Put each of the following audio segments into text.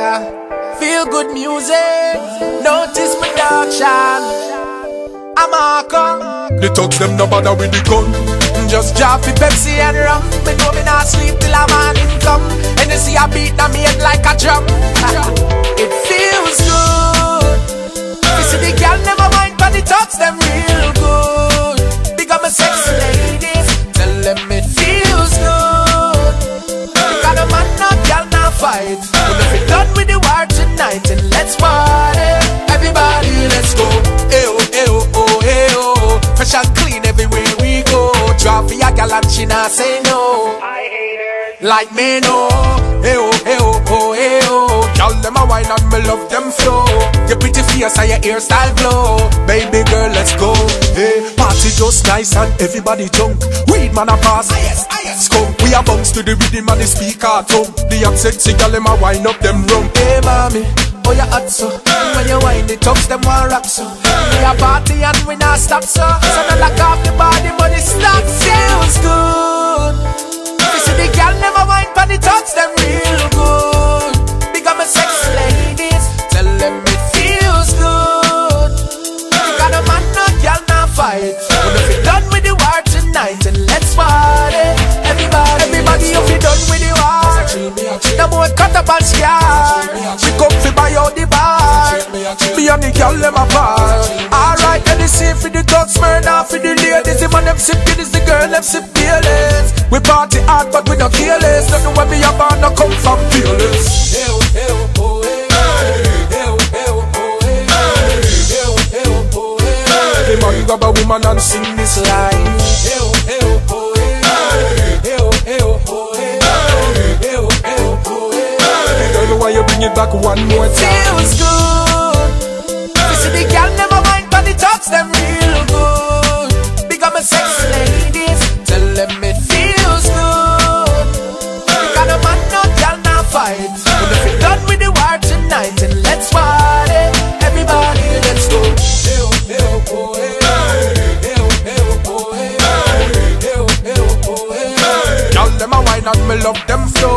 Feel good music, notice production. I'm Marco. The thugs them no bother with the gun. Just drop the Pepsi and rum. Me know me not sleep till a morning come. And you see I beat on me head like a drum. It feels good. You see the girl never mind, but the thugs them real good. Become a sexy lady. Tell them it feels good. Because the man not girl not fight. But if we done with the war tonight, and let's party. Everybody let's go. Ayo, ayo, oh, ayo. Fresh and clean everywhere we go. Drop for your gal and she not say no. I hate her. Like me no. Ayo, ayo, oh, ayo. Y'all them a wine and me love them flow. Your pretty face and your hairstyle glow. Baby girl let's go. Hey, party just nice and everybody drunk. Weed man a pass. Skunk. We a bounce to the rhythm and the speaker tongue. The accent gal them a wine up them rum. Hey mommy, oh you hot so. When you wine the thugs them want rock so. We a party and we not stop so. So not lock off the body but it stop. Feels good. You see the girl never wine but the thugs them real good. Become a sexy ladies. Tell them it feels good. Because the man no girl not fight. But if you done with the war tonight and let's party. Everybody if you done with the war. No more cut up and scar. We come fi buy out the bar. Me and the girl them apart. Alright, then the same for the thugs, murder for the ladies. The man them sip Guinness, the girl them sip fearless. We party hard but we not careless. Don't know where me a born, no come from fearless. The man grab a woman and sing this line. Why you bring it back one more time? Feels good. You see the girl never mind, but the thugs them real good. Become a sexy ladies. Tell them it feels good. Because the man no girl not fight. But if we done with the war tonight, and let's party. Everybody let's go. Y'all them a wine and me love them flow.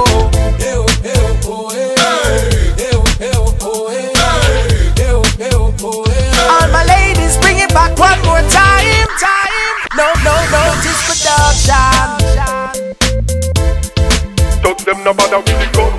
All my ladies, bring it back one more time. No, this production. Thugs them no bother with the gun.